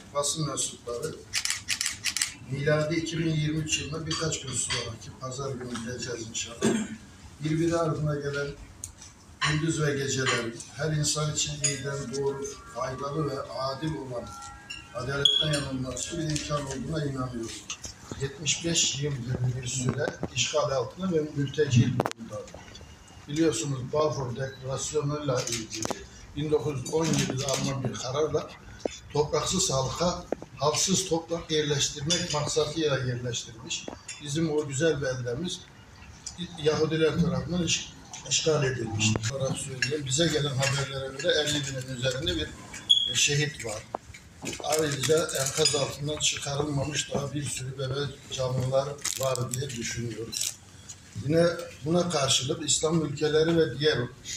basın mensupları miladi 2023 yılında birkaç gün sonraki pazar günü gideceğiz inşallah. Birbiri ardına gelen gündüz ve geceler her insan için iyiden doğru, faydalı ve adil olan adaletten yanılması bir imkan olduğuna inanıyoruz. 75 yıldır bir süre işgal altında ve mülteci durumda. Biliyorsunuz Balfour Deklarasyonu'yla ilgili 1917'de alınan bir kararla topraksız halka halksız toprak yerleştirmek maksadıyla yerleştirilmiş. Bizim o güzel beldemiz Yahudiler tarafından işgal edilmiş olarak söyleyeyim. Bize gelen haberlere göre 50 binin üzerinde bir şehit var. Ayrıca enkaz altından çıkarılmamış daha bir sürü bebek canlılar var diye düşünüyoruz. Yine buna karşılık İslam ülkeleri ve diğer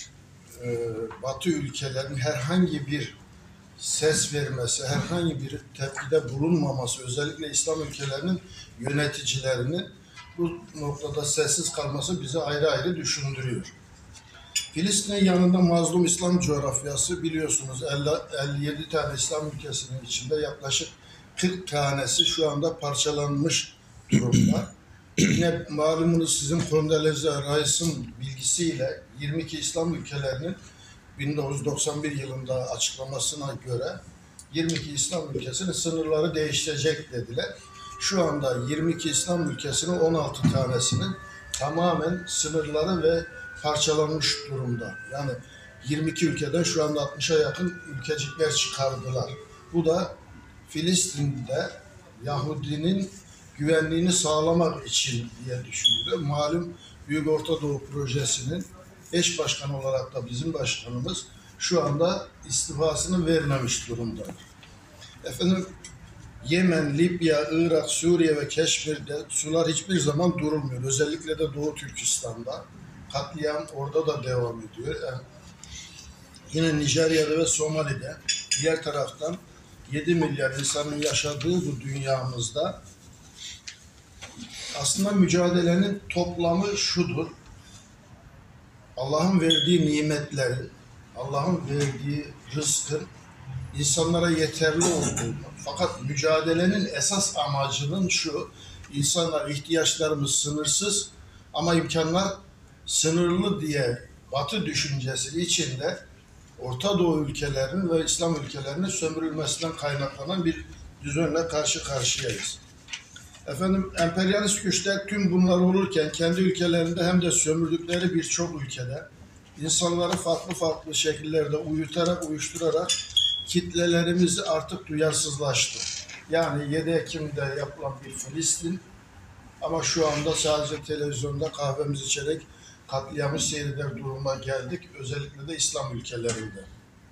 Batı ülkelerin herhangi bir ses vermesi, herhangi bir tepkide bulunmaması, özellikle İslam ülkelerinin yöneticilerinin bu noktada sessiz kalması bizi ayrı ayrı düşündürüyor. Filistin'in yanında mazlum İslam coğrafyası biliyorsunuz 57 tane İslam ülkesinin içinde yaklaşık 40 tanesi şu anda parçalanmış durumda. Yine malumunuz sizin Condoleezza Rice'ın bilgisiyle 22 İslam ülkelerinin 1991 yılında açıklamasına göre 22 İslam ülkesinin sınırları değişecek dediler. Şu anda 22 İslam ülkesinin 16 tanesinin tamamen sınırları ve parçalanmış durumda. Yani 22 ülkeden şu anda 60'a yakın ülkecikler çıkardılar. Bu da Filistin'de Yahudinin güvenliğini sağlamak için diye düşünülüyor. Malum Büyük Orta Doğu Projesi'nin eş başkanı olarak da bizim başkanımız şu anda istifasını vermemiş durumda. Efendim Yemen, Libya, Irak, Suriye ve Keşmir'de sular hiçbir zaman durulmuyor. Özellikle de Doğu Türkistan'da. Katliam orada da devam ediyor. Yani yine Nijerya'da ve Somali'de diğer taraftan 7 milyar insanın yaşadığı bu dünyamızda aslında mücadelenin toplamı şudur. Allah'ın verdiği nimetlerin, Allah'ın verdiği rızkın insanlara yeterli olduğunu, fakat mücadelenin esas amacının şu, insanlar ihtiyaçlarımız sınırsız ama imkanlar sınırlı diye Batı düşüncesi içinde Orta Doğu ülkelerinin ve İslam ülkelerinin sömürülmesinden kaynaklanan bir düzenle karşı karşıyayız. Efendim, emperyalist güçler tüm bunlar olurken kendi ülkelerinde hem de sömürdükleri birçok ülkede insanları farklı şekillerde uyuşturarak kitlelerimiz artık duyarsızlaştı. Yani 7 Ekim'de yapılan bir Filistin ama şu anda sadece televizyonda kahvemizi içerek katliamı seyreder duruma geldik. Özellikle de İslam ülkelerinde.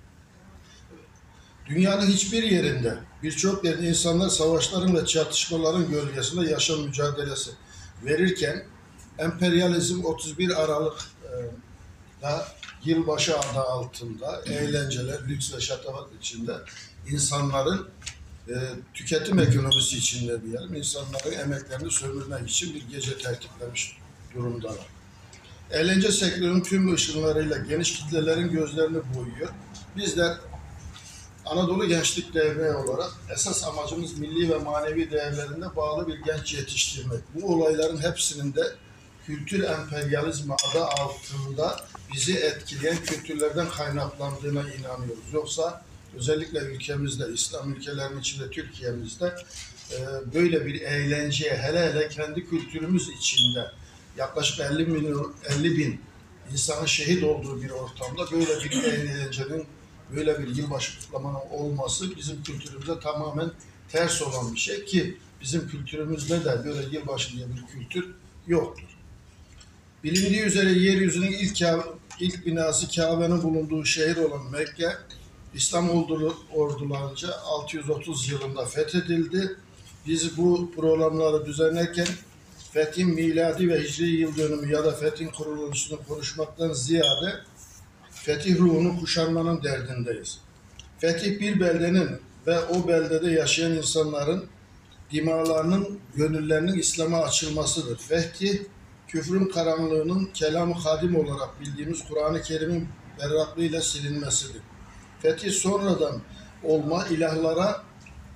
Dünyanın hiçbir yerinde, birçok yerde insanlar savaşların ve çatışmaların gölgesinde yaşam mücadelesi verirken emperyalizm 31 Aralık'da yılbaşı adı altında eğlenceler, lüks ve şatafat içinde insanların tüketim ekonomisi içinde diyelim, insanların emeklerini sömürmek için bir gece tertiplemiş durumdalar. Eğlence sektörünün tüm ışınlarıyla geniş kitlelerin gözlerini boyuyor. Bizler Anadolu Gençlik Derneği olarak esas amacımız milli ve manevi değerlerine bağlı bir genç yetiştirmek. Bu olayların hepsinin de kültür emperyalizmi adı altında bizi etkileyen kültürlerden kaynaklandığına inanıyoruz. Yoksa özellikle ülkemizde, İslam ülkelerinin içinde, Türkiye'mizde böyle bir eğlenceye, hele kendi kültürümüz içinde yaklaşık 50 bin insanın şehit olduğu bir ortamda böyle bir eğlencenin, böyle bir yılbaşı kutlamanın olması bizim kültürümüze tamamen ters olan bir şey ki bizim kültürümüzde de böyle yılbaşı diye bir kültür yoktur. Bilindiği üzere yeryüzünün ilk binası Kabe'nin bulunduğu şehir olan Mekke, İslam ordularınca 630 yılında fethedildi. Biz bu programları düzenlerken Fethin miladi ve hicri yıl dönümü ya da Fethin kuruluşunu konuşmaktan ziyade fetih ruhunu kuşanmanın derdindeyiz. Fetih bir beldenin ve o beldede yaşayan insanların dimalarının, gönüllerinin İslam'a açılmasıdır. Fetih, küfrün karanlığının kelam-ı kadim olarak bildiğimiz Kur'an-ı Kerim'in berraklığıyla silinmesidir. Fetih sonradan olma ilahlara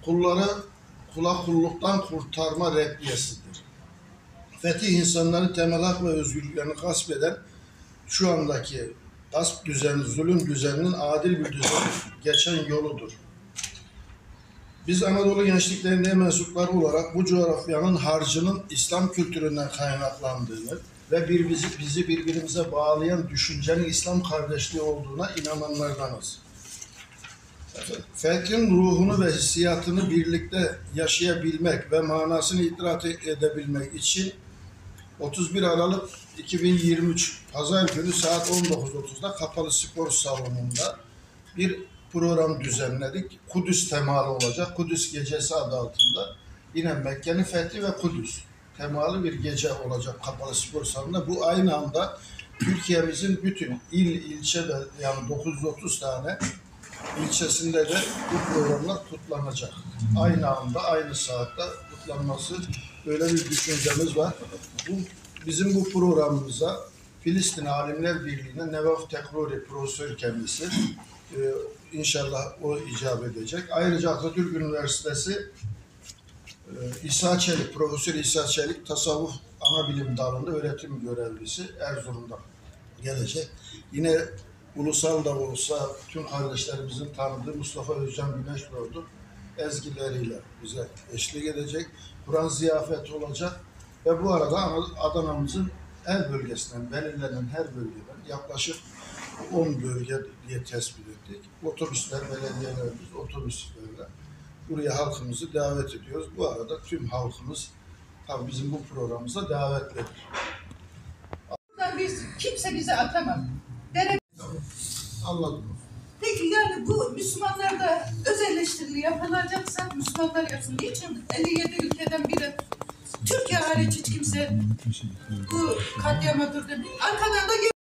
kulları kula kulluktan kurtarma reddiyesidir. Fetih insanların temel hak ve özgürlüklerini gasp eden şu andaki gasp düzeni, zulüm düzeninin adil bir düzen geçen yoludur. Biz Anadolu gençliklerine mensupları olarak bu coğrafyanın harcının İslam kültüründen kaynaklandığını ve bizi birbirimize bağlayan düşüncenin İslam kardeşliği olduğuna inananlardanız. Fethin ruhunu ve hissiyatını birlikte yaşayabilmek ve manasını idrak edebilmek için 31 Aralık 2023 Pazar günü saat 19.30'da Kapalı Spor Salonu'nda bir program düzenledik. Kudüs temalı olacak. Kudüs Gecesi adı altında. Yine Mekke'nin fethi ve Kudüs temalı bir gece olacak Kapalı Spor Salonu'nda. Bu aynı anda Türkiye'mizin bütün ilçe ve yani 930 tane ilçesinde de bu programlar kutlanacak. Aynı anda, aynı saatte kutlanması, böyle bir düşüncemiz var. Bizim bu programımıza Filistin Alimler Birliği'ne Nevaf Tekruri profesör kendisi, inşallah o icap edecek. Ayrıca Atatürk Üniversitesi İsa Çelik, Profesör İsa Çelik tasavvuf ana bilim dalında öğretim görevlisi Erzurum'da gelecek. Yine ulusal da olsa tüm kardeşlerimizin tanıdığı Mustafa Özcan Güneşdoğdu ezgileriyle bize eşlik edecek. Kur'an ziyafeti olacak ve bu arada Adana'mızın her bölgesinden belirlenen her bölgeden yaklaşık 10 bölge diye tespit ettik. Otobüsler, belediyelerimiz otobüslerle buraya halkımızı davet ediyoruz. Bu arada tüm halkımız tabii bizim bu programımıza davetlidir. Biz kimse bize atamaz. Anladım. Peki yani bu Müslümanlarda öz eleştirili yapılacaksa Müslümanlar yapsın. Niçin 57 ülkeden biri Türkiye hariç hiç kimse bu katliama dur demiyor. Arkadan da